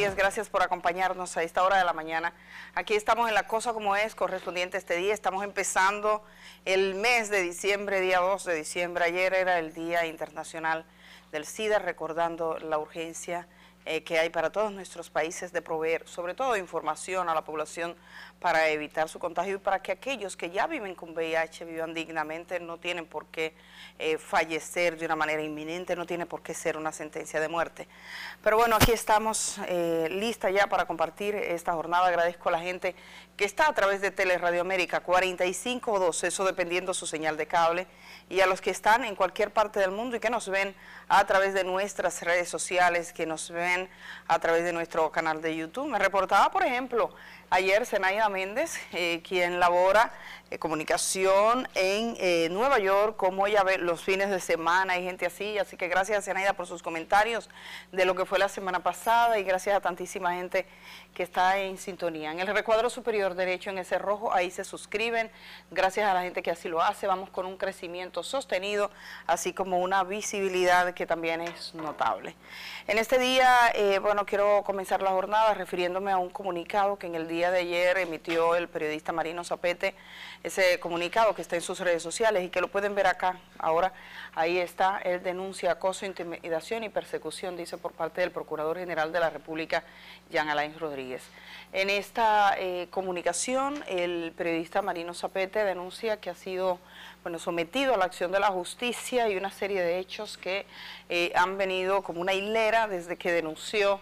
días, gracias por acompañarnos a esta hora de la mañana. Aquí estamos en La Cosa Como Es, correspondiente a este día. Estamos empezando el mes de diciembre, día 2 de diciembre. Ayer era el Día Internacional del SIDA, recordando la urgencia que hay para todos nuestros países de proveer, sobre todo, información a la población para evitar su contagio y para que aquellos que ya viven con VIH vivan dignamente. No tienen por qué fallecer de una manera inminente, no tiene por qué ser una sentencia de muerte. Pero bueno, aquí estamos lista ya para compartir esta jornada. Agradezco a la gente que está a través de Teleradio América 4512, eso dependiendo su señal de cable, y a los que están en cualquier parte del mundo y que nos ven a través de nuestras redes sociales, que nos ven a través de nuestro canal de YouTube. Me reportaba, por ejemplo, ayer Zenaida Méndez, quien labora comunicación en Nueva York, como ella ve los fines de semana, hay gente así que gracias, Zenaida, por sus comentarios de lo que fue la semana pasada, y gracias a tantísima gente que está en sintonía. En el recuadro superior derecho, en ese rojo, ahí se suscriben. Gracias a la gente que así lo hace, vamos con un crecimiento sostenido, así como una visibilidad que también es notable. En este día, bueno, quiero comenzar la jornada refiriéndome a un comunicado que en el día de ayer emitió el periodista Marino Zapete, ese comunicado que está en sus redes sociales y que lo pueden ver acá. Ahora, ahí está, él denuncia acoso, intimidación y persecución, dice, por parte del Procurador General de la República, Jean Alain Rodríguez. En esta comunicación, el periodista Marino Zapete denuncia que ha sido, bueno, sometido a la acción de la justicia y una serie de hechos que han venido como una hilera desde que denunció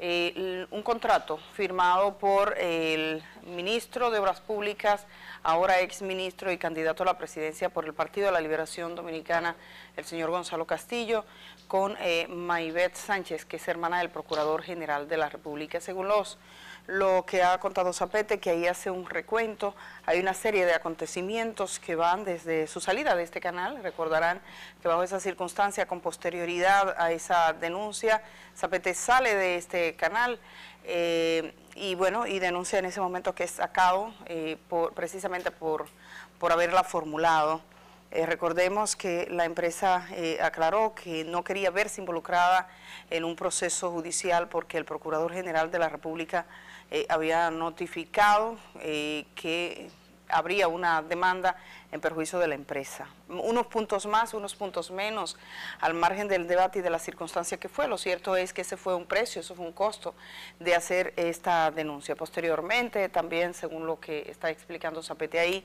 un contrato firmado por el ministro de Obras Públicas, ahora ex ministro y candidato a la presidencia por el Partido de la Liberación Dominicana, el señor Gonzalo Castillo, con Maybeth Sánchez, que es hermana del Procurador General de la República. Según lo que ha contado Zapete, que ahí hace un recuento, hay una serie de acontecimientos que van desde su salida de este canal. Recordarán que bajo esa circunstancia, con posterioridad a esa denuncia, Zapete sale de este canal y bueno, y denuncia en ese momento que es sacado precisamente por haberla formulado. Recordemos que la empresa aclaró que no quería verse involucrada en un proceso judicial porque el Procurador General de la República había notificado que habría una demanda en perjuicio de la empresa. Unos puntos más, unos puntos menos, al margen del debate y de la circunstancia que fue. Lo cierto es que ese fue un precio, eso fue un costo de hacer esta denuncia. Posteriormente, también, según lo que está explicando Zapete ahí,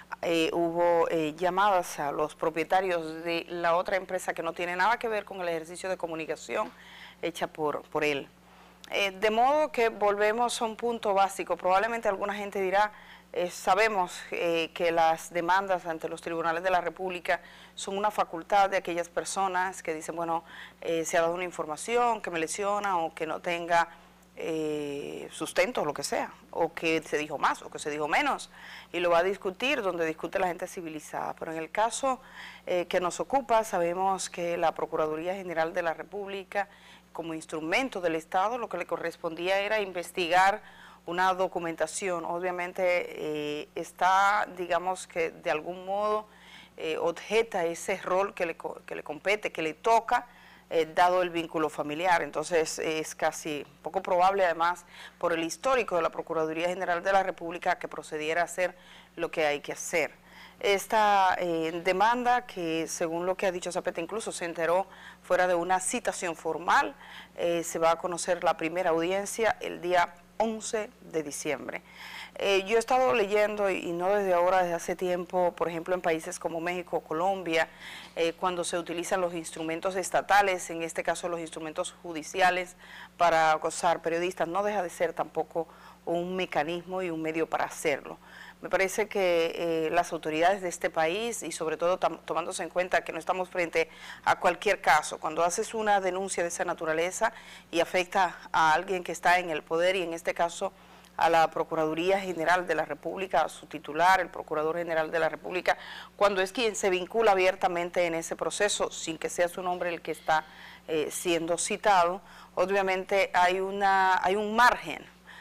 hubo llamadas a los propietarios de la otra empresa que no tiene nada que ver con el ejercicio de comunicación hecha por él. De modo que volvemos a un punto básico. Probablemente alguna gente dirá, sabemos que las demandas ante los tribunales de la República son una facultad de aquellas personas que dicen, bueno, se ha dado una información que me lesiona o que no tenga sustento, o lo que sea, o que se dijo más o que se dijo menos, y lo va a discutir donde discute la gente civilizada. Pero en el caso que nos ocupa, sabemos que la Procuraduría General de la República, como instrumento del Estado, lo que le correspondía era investigar una documentación. Obviamente está, digamos que de algún modo objeta ese rol que le compete, que le toca, dado el vínculo familiar. Entonces es casi poco probable, además, por el histórico de la Procuraduría General de la República, que procediera a hacer lo que hay que hacer. Esta demanda, que según lo que ha dicho Zapete, incluso se enteró fuera de una citación formal, se va a conocer la primera audiencia el día 11 de diciembre. Yo he estado leyendo, y no desde ahora, desde hace tiempo, por ejemplo, en países como México, Colombia, cuando se utilizan los instrumentos estatales, en este caso los instrumentos judiciales, para acosar periodistas, no deja de ser tampoco un mecanismo y un medio para hacerlo. Me parece que las autoridades de este país, y sobre todo tomándose en cuenta que no estamos frente a cualquier caso, cuando haces una denuncia de esa naturaleza y afecta a alguien que está en el poder, y en este caso a la Procuraduría General de la República, a su titular, el Procurador General de la República, cuando es quien se vincula abiertamente en ese proceso, sin que sea su nombre el que está siendo citado, obviamente hay un margen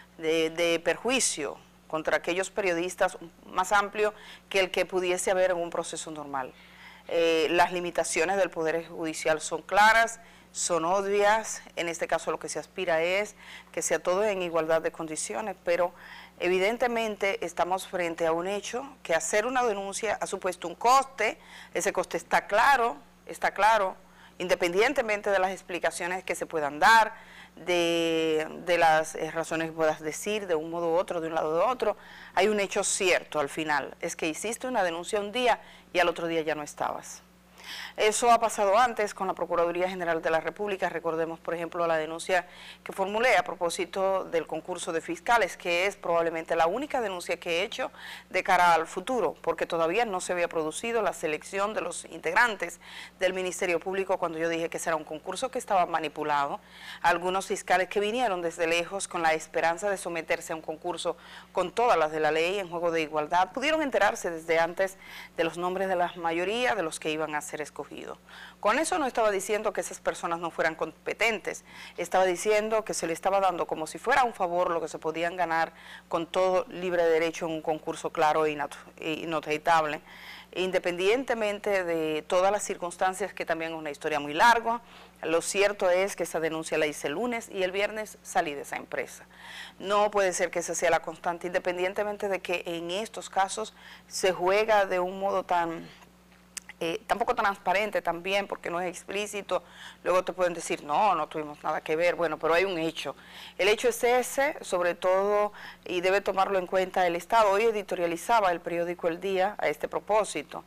de perjuicio contra aquellos periodistas más amplio que el que pudiese haber en un proceso normal. Las limitaciones del Poder Judicial son claras, son obvias. En este caso lo que se aspira es que sea todo en igualdad de condiciones, pero evidentemente estamos frente a un hecho que hacer una denuncia ha supuesto un coste. Ese coste está claro, independientemente de las explicaciones que se puedan dar, de las razones que puedas decir de un modo u otro, de un lado u otro. Hay un hecho cierto al final, es que hiciste una denuncia un día y al otro día ya no estabas. Eso ha pasado antes con la Procuraduría General de la República. Recordemos, por ejemplo, la denuncia que formulé a propósito del concurso de fiscales, que es probablemente la única denuncia que he hecho de cara al futuro, porque todavía no se había producido la selección de los integrantes del Ministerio Público cuando yo dije que será un concurso que estaba manipulado. Algunos fiscales que vinieron desde lejos con la esperanza de someterse a un concurso con todas las de la ley en juego de igualdad, pudieron enterarse desde antes de los nombres de la mayoría de los que iban a ser escogidos. Con eso no estaba diciendo que esas personas no fueran competentes, estaba diciendo que se le estaba dando como si fuera un favor lo que se podían ganar con todo libre derecho en un concurso claro e inobjetable, independientemente de todas las circunstancias, que también es una historia muy larga. Lo cierto es que esa denuncia la hice el lunes y el viernes salí de esa empresa. No puede ser que esa sea la constante, independientemente de que en estos casos se juega de un modo tampoco transparente también, porque no es explícito. Luego te pueden decir, no tuvimos nada que ver. Bueno, pero hay un hecho. El hecho es ese, sobre todo, y debe tomarlo en cuenta el Estado. Hoy editorializaba el periódico El Día a este propósito.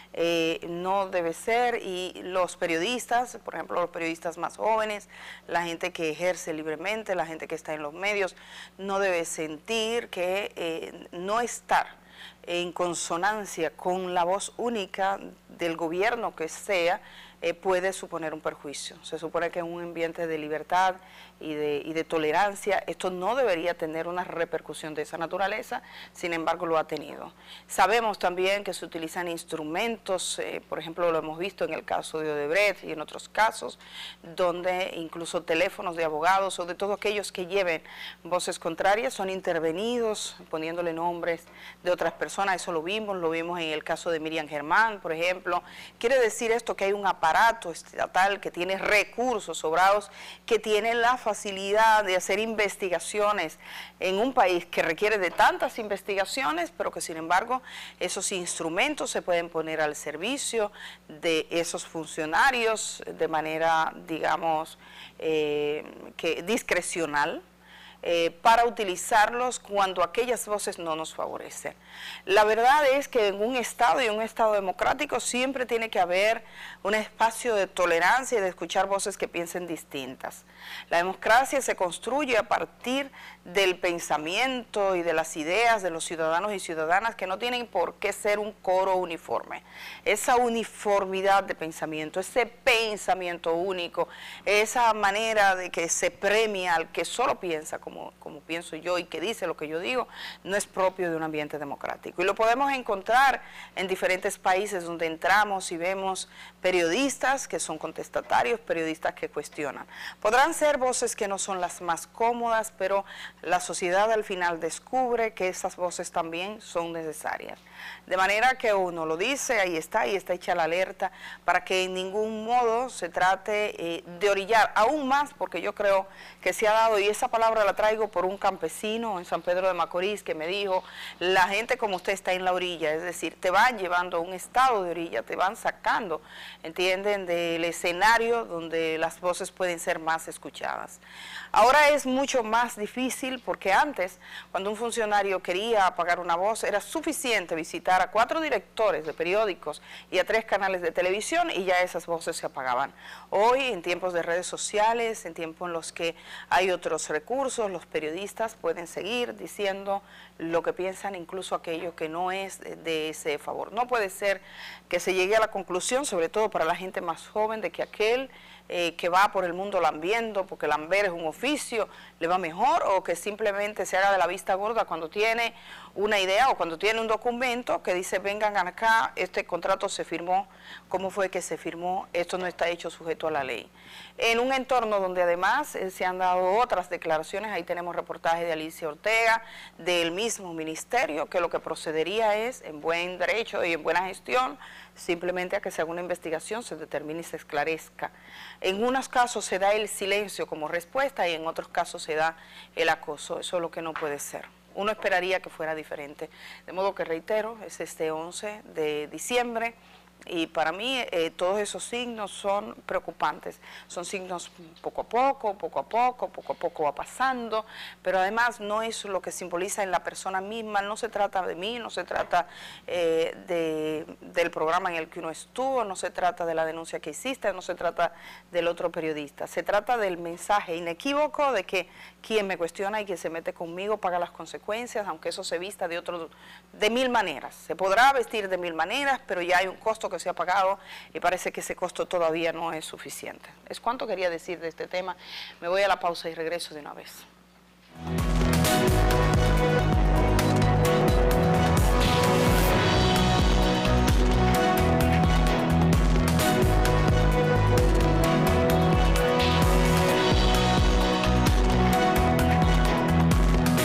No debe ser, y los periodistas, por ejemplo, los periodistas más jóvenes, la gente que ejerce libremente, la gente que está en los medios, no debe sentir que no estar en consonancia con la voz única del gobierno que sea, puede suponer un perjuicio. Se supone que en un ambiente de libertad y de tolerancia esto no debería tener una repercusión de esa naturaleza, sin embargo lo ha tenido. Sabemos también que se utilizan instrumentos, por ejemplo lo hemos visto en el caso de Odebrecht y en otros casos, donde incluso teléfonos de abogados o de todos aquellos que lleven voces contrarias son intervenidos poniéndole nombres de otras personas. Eso lo vimos en el caso de Miriam Germán, por ejemplo. Quiere decir esto que hay un aparato estatal que tiene recursos sobrados, que tiene la facilidad de hacer investigaciones en un país que requiere de tantas investigaciones, pero que sin embargo esos instrumentos se pueden poner al servicio de esos funcionarios de manera, digamos, que discrecional, para utilizarlos cuando aquellas voces no nos favorecen. La verdad es que en un Estado y un Estado democrático siempre tiene que haber un espacio de tolerancia y de escuchar voces que piensen distintas. La democracia se construye a partir del pensamiento y de las ideas de los ciudadanos y ciudadanas, que no tienen por qué ser un coro uniforme. Esa uniformidad de pensamiento, ese pensamiento único, esa manera de que se premia al que solo piensa como pienso yo y que dice lo que yo digo, no es propio de un ambiente democrático. Y lo podemos encontrar en diferentes países donde entramos y vemos periodistas que son contestatarios, periodistas que cuestionan. Podrán ser voces que no son las más cómodas, pero la sociedad al final descubre que esas voces también son necesarias. De manera que uno lo dice, ahí está hecha la alerta, para que en ningún modo se trate de orillar, aún más, porque yo creo que se ha dado, y esa palabra la traigo por un campesino en San Pedro de Macorís que me dijo, la gente como usted está en la orilla, es decir, te van llevando a un estado de orilla, te van sacando, ¿entienden?, del escenario donde las voces pueden ser más escuchadas. Ahora es mucho más difícil, porque antes, cuando un funcionario quería apagar una voz, era suficiente visitar a 4 directores de periódicos y a 3 canales de televisión y ya esas voces se apagaban. Hoy, en tiempos de redes sociales, en tiempos en los que hay otros recursos, los periodistas pueden seguir diciendo lo que piensan, incluso aquello que no es de ese favor. No puede ser que se llegue a la conclusión, sobre todo para la gente más joven, de que aquel que va por el mundo lambiendo, porque lamber es un oficio, le va mejor, o que simplemente se haga de la vista gorda cuando tiene una idea o cuando tiene un documento que dice vengan acá, este contrato se firmó, cómo fue que se firmó, esto no está hecho sujeto a la ley. En un entorno donde además se han dado otras declaraciones, ahí tenemos reportaje de Alicia Ortega, del mismo ministerio, que lo que procedería es, en buen derecho y en buena gestión, simplemente a que se haga una investigación, se determine y se esclarezca En unos casos se da el silencio como respuesta y en otros casos se da el acoso. Eso es lo que no puede ser. Uno esperaría que fuera diferente. De modo que reitero, es este 11 de diciembre. Y para mí todos esos signos son preocupantes, son signos poco a poco va pasando, pero además no es lo que simboliza en la persona misma, no se trata de mí, no se trata del programa en el que uno estuvo, no se trata de la denuncia que hiciste, no se trata del otro periodista, se trata del mensaje inequívoco de que quien me cuestiona y quien se mete conmigo paga las consecuencias, aunque eso se vista de mil maneras, se podrá vestir de mil maneras, pero ya hay un costo que se ha pagado y parece que ese costo todavía no es suficiente. Es cuanto quería decir de este tema. Me voy a la pausa y regreso de una vez.